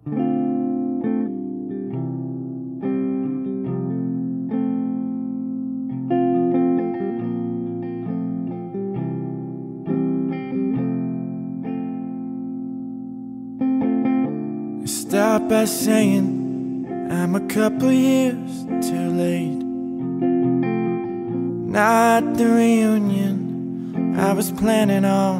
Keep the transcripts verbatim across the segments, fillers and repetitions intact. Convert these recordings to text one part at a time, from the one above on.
Start by saying I'm a couple years too late. Not the reunion I was planning on.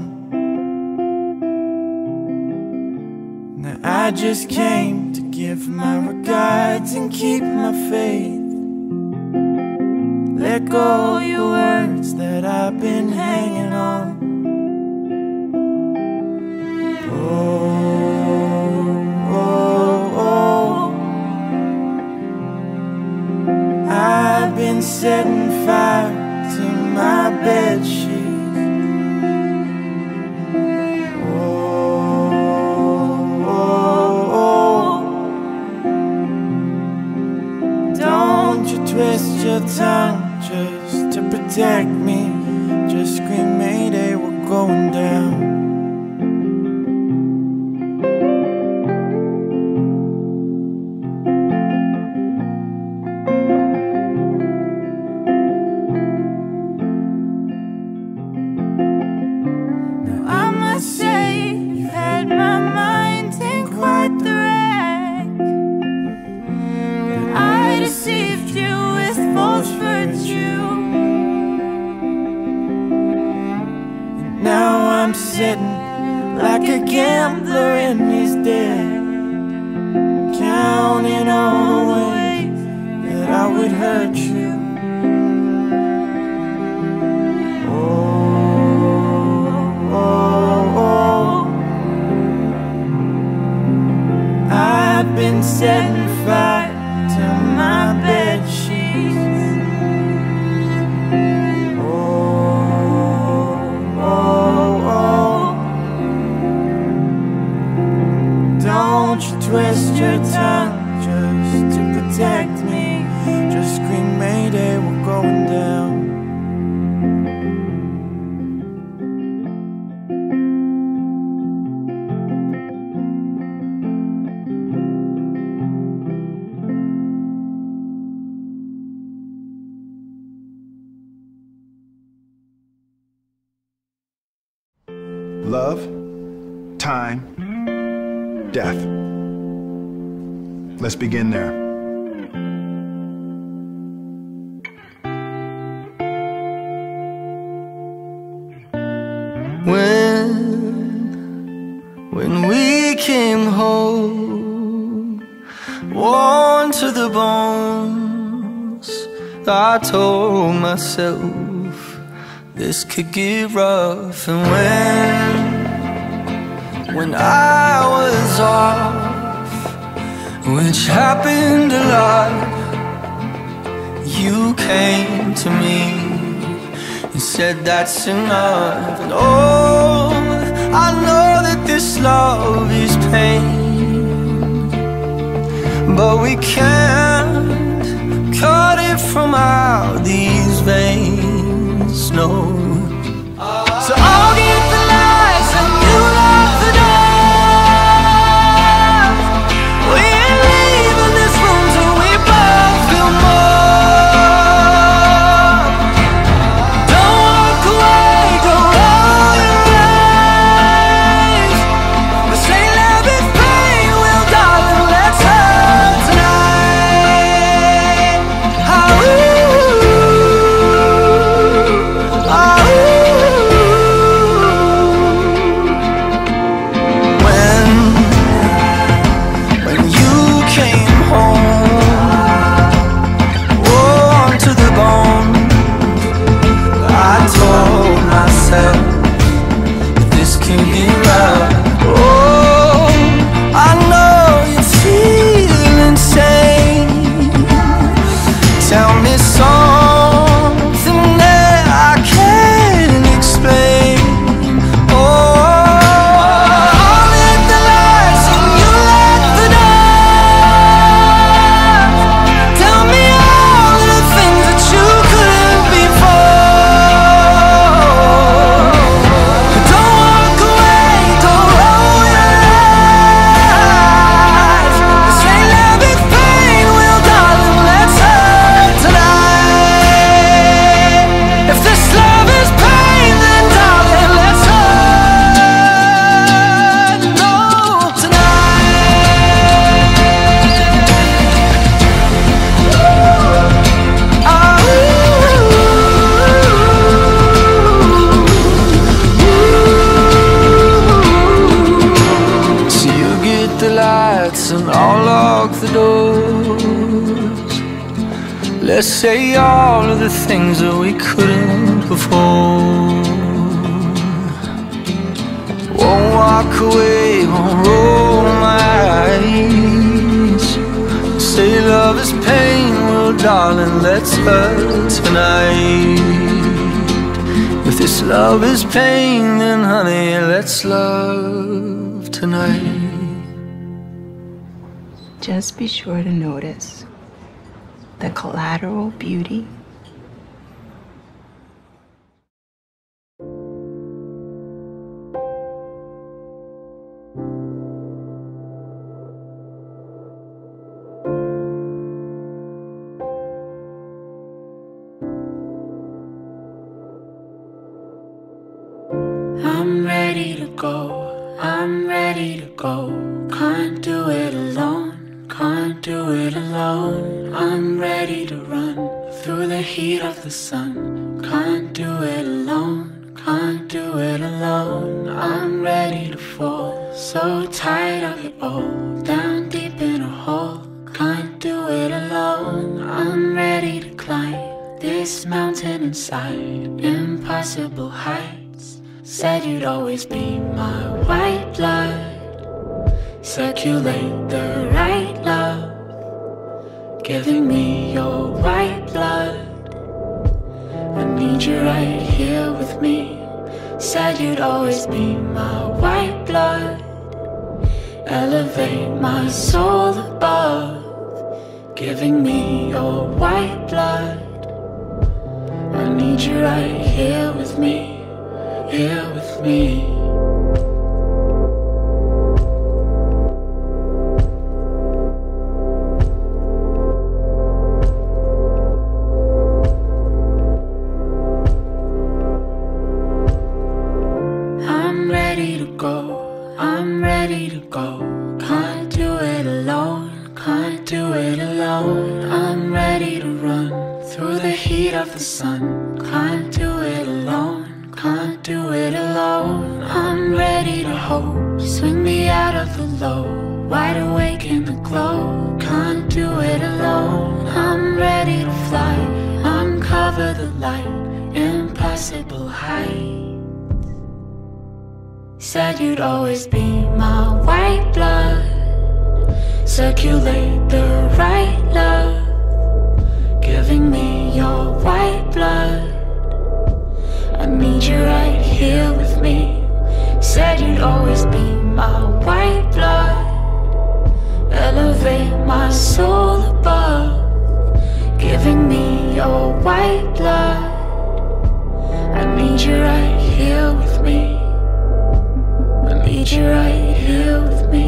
Now I just came to give my regards and keep my faith. Let go your words that I've been hanging on. Oh, I've been setting fire to my bed sheets. Oh, oh, oh. Don't you twist your tongue just to protect me. Just scream mayday, we're going down. Sitting like a gambler in his debt, counting all the ways that I would hurt you. Oh, oh, oh. I've been setting fire to my bed sheets. Don't you twist your tongue just to protect me. Just scream mayday, we're going down. Love, time, death. Let's begin there. When, when we came home, worn to the bones, I told myself this could get rough. And when, when I was off, which happened a lot, you came to me and said that's enough. And oh, I know that this love is pain, but we can't cut it from out these veins, no. So I'll get the lights and you lock the door. We ain't leaving this room till we both feel more. Don't walk away, don't roll your eyes. This ain't love, it's pain. Well, darling, let's hurt tonight. Ah, ooh, ah. lights and I'll lock the doors. Let's say all of the things that we couldn't before. Won't walk away, won't roll my eyes. Say love is pain, well darling, let's hurt tonight. If this love is pain, then honey, let's love tonight. Just be sure to notice the collateral beauty. I'm ready to go, I'm ready to go. Can't do it alone, can't do it alone. I'm ready to run through the heat of the sun. Can't do it alone, can't do it alone. I'm ready to fall, so tired of it all. Down deep in a hole, can't do it alone. I'm ready to climb this mountain inside, impossible heights. Said you'd always be my white blood. Circulate the right love, giving me your white blood. I need you right here with me. Said you'd always be my white blood. Elevate my soul above, giving me your white blood. I need you right here with me, here with me. I'm ready to go, I'm ready to go. Can't do it alone, can't do it alone. I'm ready to run through the heat of the sun. Can't do it alone, can't do it alone. I'm ready to hope, swing me out of the low, wide awake in the glow. Can't do it alone. I'm ready to fly, uncover the light, impossible height. Said you'd always be my white blood. Circulate the right love, giving me your white blood. I need you right here with me. Said you'd always be my white blood. Elevate my soul above, giving me your white blood. I need you right here with me. I need you right here with me.